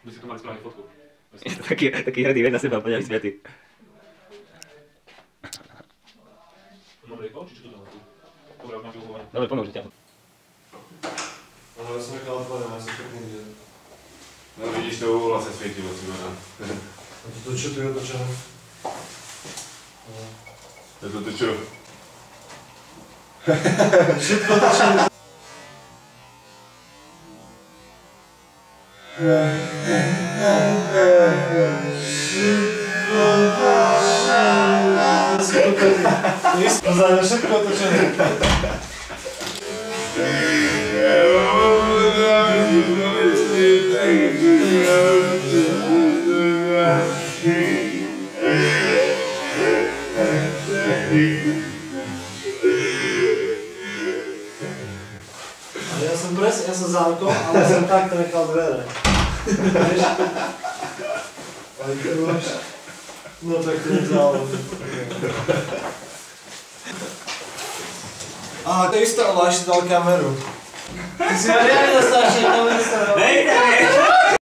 By si to mali správne fotku. Taký hrdý, veď na seba, poďa vysviatý. Dobre, či čo to tam tu? Dobre, už máš vyhľované. Dobre, pomôžu ťa. Ale ja som nechal otvorené, ja som všetkým videl. No vidíš, to vlastne svietilo si ma. A toto čo tu je otočené? Je to čo? Všetko otočené. Pozadne všetko otočené. Ja som zámkom, ale som takto nechal dvere. Vieš? Ale keď máš... No tak to nezalo. Aha, to isto, ale ešte dal kameru. Ty si ma riadne strašne kameru staral. Hej,